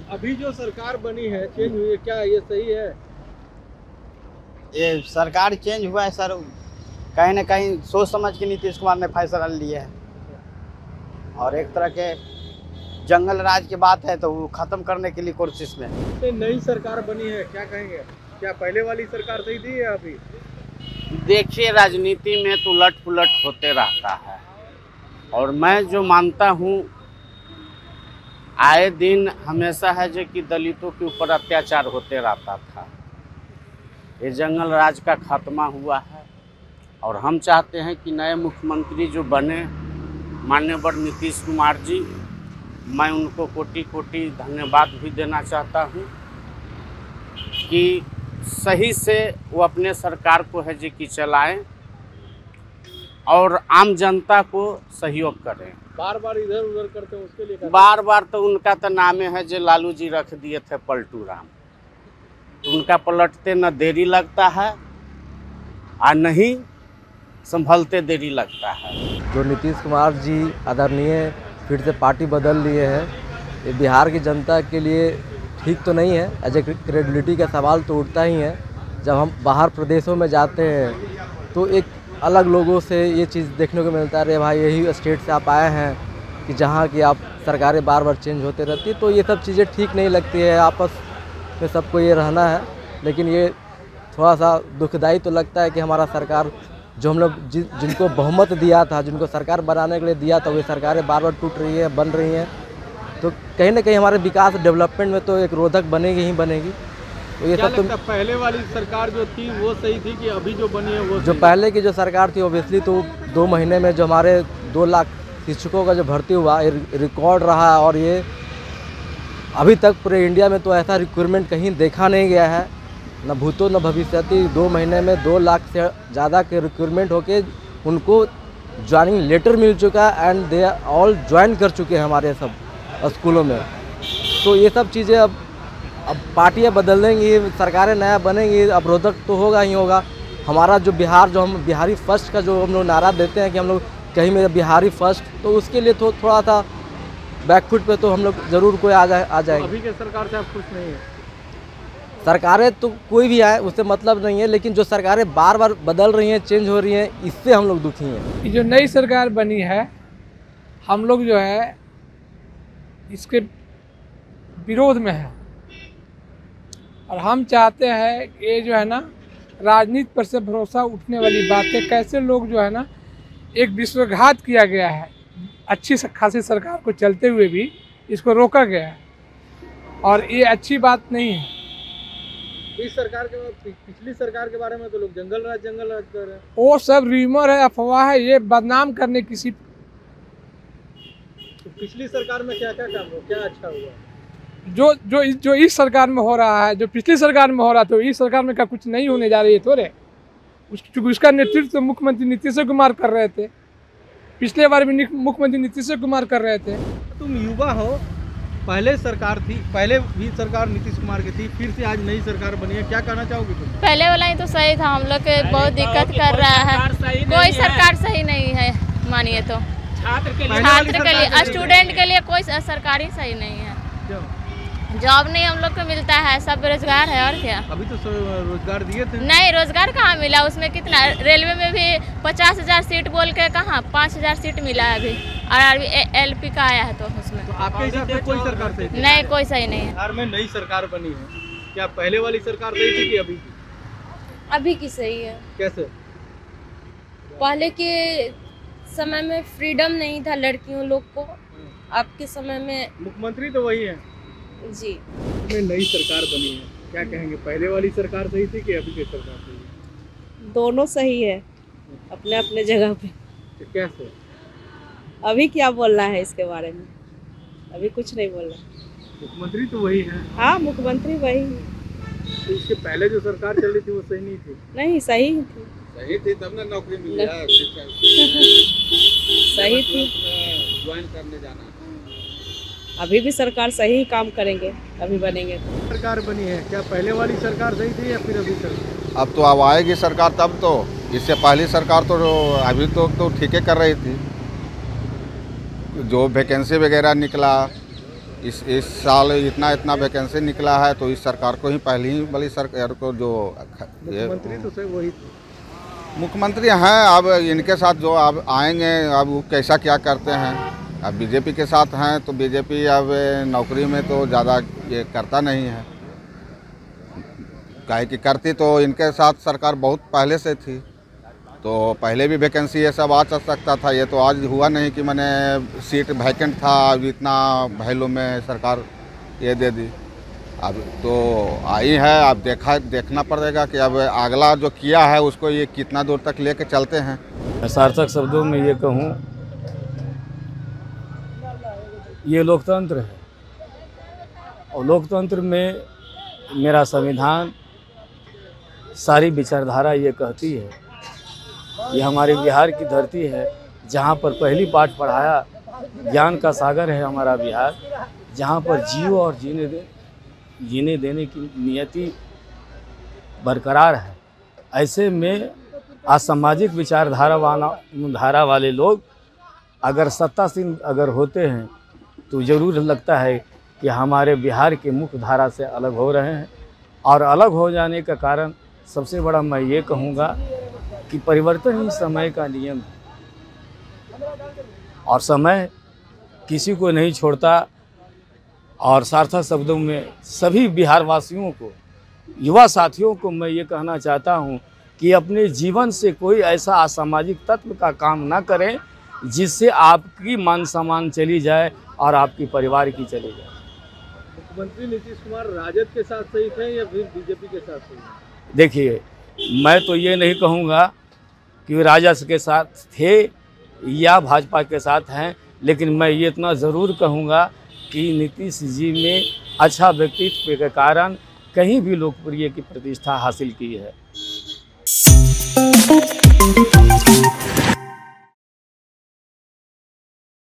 अभी जो सरकार बनी है, चेंज हुई है, क्या ये सही है? ये सरकार चेंज हुआ है सर, कहीं ना कहीं सोच समझ के नीतीश कुमार ने फैसला लिया है। और एक तरह के जंगल राज की बात है तो वो खत्म करने के लिए कोशिश में। तो नई सरकार बनी है, क्या कहेंगे? क्या पहले वाली सरकार सही थी या अभी? देखिए, राजनीति में तो उलट पुलट होते रहता है, और मैं जो मानता हूँ आए दिन हमेशा है जो कि दलितों के ऊपर अत्याचार होते रहता था। ये जंगल राज का खात्मा हुआ है और हम चाहते हैं कि नए मुख्यमंत्री जो बने माननीय नीतीश कुमार जी, मैं उनको कोटि कोटि धन्यवाद भी देना चाहता हूँ कि सही से वो अपने सरकार को है जो कि चलाएं और आम जनता को सहयोग करें। बार बार इधर उधर करते हैं उसके लिए बार बार तो उनका तो नाम है जो लालू जी रख दिए थे पलटू राम, उनका पलटते न देरी लगता है और नहीं संभलते देरी लगता है। जो नीतीश कुमार जी आदरणीय फिर से पार्टी बदल लिए हैं, ये बिहार की जनता के लिए ठीक तो नहीं है। एज ए क्रेडिबिलिटी का सवाल तो उठता ही है। जब हम बाहर प्रदेशों में जाते हैं तो एक अलग लोगों से ये चीज़ देखने को मिलता है, अरे भाई यही स्टेट से आप आए हैं कि जहाँ की आप सरकारें बार बार चेंज होते रहती है, तो ये सब चीज़ें ठीक नहीं लगती है। आपस में सबको ये रहना है, लेकिन ये थोड़ा सा दुखदाई तो लगता है कि हमारा सरकार जो हम लोग जिनको बहुमत दिया था, जिनको सरकार बनाने के लिए दिया था, वो सरकारें बार बार टूट रही है, बन रही हैं, तो कहीं ना कहीं हमारे विकास डेवलपमेंट में तो एक रोधक बनेगी ही बनेगी। तो ये सब तो पहले वाली सरकार जो थी वो सही थी कि अभी जो बनी है वो जो पहले की जो सरकार थी ओबियसली तो 2 महीने में जो हमारे 2 लाख शिक्षकों का जो भर्ती हुआ ये रिकॉर्ड रहा है, और ये अभी तक पूरे इंडिया में तो ऐसा रिक्रूटमेंट कहीं देखा नहीं गया है, न भूतो न भविष्यति। 2 महीने में 2 लाख से ज़्यादा के रिक्रूटमेंट होके उनको ज्वाइनिंग लेटर मिल चुका है एंड दे ऑल ज्वाइन कर चुके हैं हमारे सब स्कूलों में। तो ये सब चीज़ें अब पार्टियाँ बदल देंगी, सरकारें नया बनेंगी, अवरोधक तो होगा ही होगा। हमारा जो बिहार, जो हम बिहारी फर्स्ट का जो हम लोग नारा देते हैं कि हम लोग कहीं में बिहारी फर्स्ट, तो उसके लिए तो थोड़ा सा बैकफुट पे तो हम लोग ज़रूर कोई आ जाएंगे। अभी के सरकार से आप खुश नहीं है? सरकारें तो कोई भी आए उससे मतलब नहीं है, लेकिन जो सरकारें बार बार बदल रही हैं, चेंज हो रही हैं, इससे हम लोग दुखी हैं। जो नई सरकार बनी है, हम लोग जो है इसके विरोध में है, और हम चाहते हैं ये जो है ना राजनीति पर से भरोसा उठने वाली बात है। कैसे लोग जो है ना एक विश्वासघात किया गया है, अच्छी खासी सरकार को चलते हुए भी इसको रोका गया है, और ये अच्छी बात नहीं है। इस सरकार के पिछली सरकार के बारे में तो लोग जंगल राज कर रहे हैं। वो सब र्यूमर है, अफवाह है, ये बदनाम करने किसी। तो पिछली सरकार में क्या क्या काम हुआ, क्या अच्छा हुआ? जो इस सरकार में हो रहा है, जो पिछली सरकार में हो रहा था, इस सरकार में क्या कुछ नहीं होने जा रही है थोड़े। उसका नेतृत्व मुख्यमंत्री नीतीश कुमार कर रहे थे, पिछले बार भी मुख्यमंत्री नीतीश कुमार कर रहे थे। तुम युवा हो, पहले सरकार थी, पहले भी सरकार नीतीश कुमार की थी, फिर से आज नई सरकार बनी है, क्या कहना चाहोगे तुम? पहले वाला ही तो सही था, हम लोग के बहुत दिक्कत कर रहा है। कोई सरकार सही नहीं है, मानिए तो छात्र के लिए स्टूडेंट के लिए कोई सरकारी सही नहीं है। जॉब नहीं हम लोग को मिलता है, सब बेरोजगार है, और क्या। अभी तो रोजगार दिए थे। नहीं, रोजगार कहाँ मिला? उसमें कितना, रेलवे में भी 50,000 सीट बोल के कहाँ 5,000 सीट मिला है अभी, और अभी LP का आया है तो उसमें। तो आपके हिसाब से कोई सरकार सही थी? नहीं, कोई सही नहीं है। बिहार में नई सरकार बनी है, क्या पहले वाली सरकार सही थी कि अभी की? अभी की सही है। कैसे? पहले के समय में फ्रीडम नहीं था लड़कियों लोग को, आपके समय में मुख्यमंत्री तो वही है जी। में नई सरकार बनी है, क्या कहेंगे? पहले वाली सरकार सही थी कि अभी की सरकार सही है? दोनों सही है अपने अपने जगह पे। तो कैसे? अभी क्या बोलना है इसके बारे में? अभी कुछ नहीं बोलना। मुख्यमंत्री तो वही है। हाँ, मुख्यमंत्री वही है। तो इसके पहले जो सरकार चल रही थी वो सही नहीं थी? नहीं, सही थी। सही थी तब ना नौकरी मिली है। सही थी, ज्वाइन करने जाना। अभी भी सरकार सही काम करेंगे, अभी बनेंगे। सरकार बनी है, क्या पहले वाली सरकार सही थी या फिर अभी सरकार? अब तो अब आएगी सरकार तब तो। इससे पहली सरकार तो अभी तो ठीक ही कर रही थी। जो वैकेंसी वगैरह निकला इस साल इतना वैकेंसी निकला है, तो इस सरकार को ही पहली ही वाली सरकार को जो मुख्यमंत्री तो सही वही थे। मुख्यमंत्री हैं, अब इनके साथ जो अब आएंगे, अब वो कैसा क्या करते हैं। अब बीजेपी के साथ हैं तो बीजेपी अब नौकरी में तो ज़्यादा ये करता नहीं है, काहे कि करती तो इनके साथ सरकार बहुत पहले से थी, तो पहले भी वैकेंसी ये सब आ सकता था। ये तो आज हुआ नहीं कि मैंने सीट वैकेंट था, अब इतना वैल्यू में सरकार ये दे दी। अब तो आई है, अब देखना पड़ेगा कि अब अगला जो किया है उसको ये कितना दूर तक लेके चलते हैं। मैं सार्थक शब्दों में ये कहूँ, ये लोकतंत्र है और लोकतंत्र में मेरा संविधान सारी विचारधारा ये कहती है, ये हमारे बिहार की धरती है जहाँ पर पहली पाठ पढ़ाया, ज्ञान का सागर है हमारा बिहार, जहाँ पर जियो और जीने देने की नियति बरकरार है। ऐसे में असामाजिक विचारधारा वाले लोग अगर सत्तासीन अगर होते हैं तो ज़रूर लगता है कि हमारे बिहार के मुख्य धारा से अलग हो रहे हैं। और अलग हो जाने का कारण सबसे बड़ा मैं ये कहूँगा कि परिवर्तन ही समय का नियम है और समय किसी को नहीं छोड़ता। और सार्थक शब्दों में सभी बिहार वासियों को, युवा साथियों को मैं ये कहना चाहता हूँ कि अपने जीवन से कोई ऐसा असामाजिक तत्व का काम ना करें जिससे आपकी मान सम्मान चली जाए और आपकी परिवार की चली जाए। मुख्यमंत्री नीतीश कुमार राजद के साथ सही थे या फिर बीजेपी के साथ सही थे? देखिए, मैं तो ये नहीं कहूँगा कि राजद के साथ थे या भाजपा के साथ हैं, लेकिन मैं ये इतना ज़रूर कहूँगा कि नीतीश जी ने अच्छा व्यक्तित्व के कारण कहीं भी लोकप्रिय की प्रतिष्ठा हासिल की है।